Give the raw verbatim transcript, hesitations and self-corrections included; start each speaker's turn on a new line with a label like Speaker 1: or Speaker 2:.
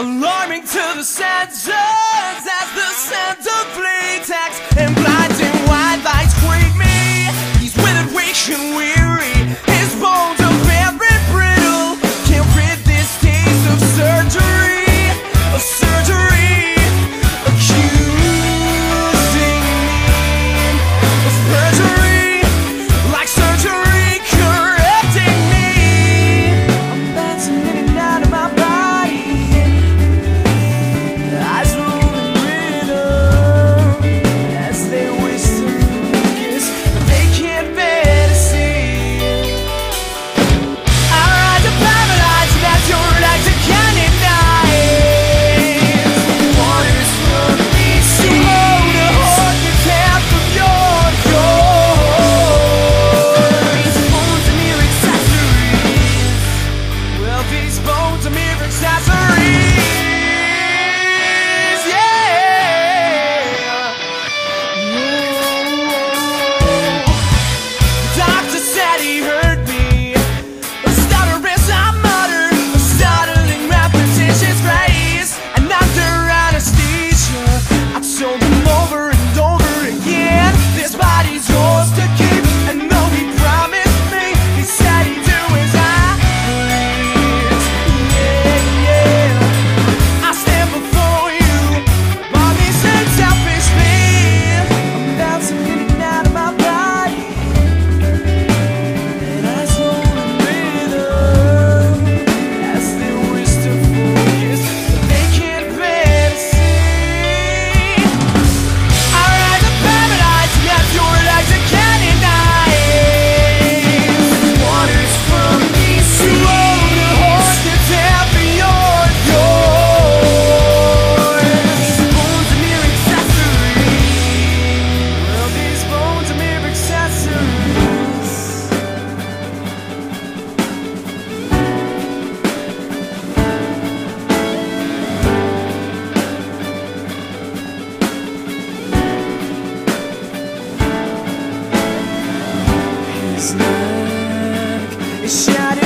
Speaker 1: alarming to the senses as the scent of latex and blinding white lights greet me. He's withered, weak and weary. His bones are very brittle. Can't rid this taste of surgery, of surgery, accusing me of perjury, like surgery correcting me. I'm bouncing in and out of my body, eyes rolling rhythm as they wish to focus, but they can't bear to see. I ride the paralyzed, and that's your legs are canonized. Waters from me, slow to hold the tap of your yours. These bones are mere accessories. Well, these bones are mere accessories. Yeah. The doctor said he heard me. A stutter as I mutter, a startling repetitious phrase. And under anesthesia, I told him over and over again, this body's yours to keep. And though he promised me, he said he'd do as I please. Yeah, yeah. I stand before you, honest and selfishly. I'm bouncing in and out of my body, and eyes rolling rhythm as they wish to focus, but they can't bear to see. I ride the paradise, and that's your legs are canonized. Waters from me, slow to hold the tap of your yours. These bones are mere accessories. Well, these bones are mere accessories. His neck is shattered.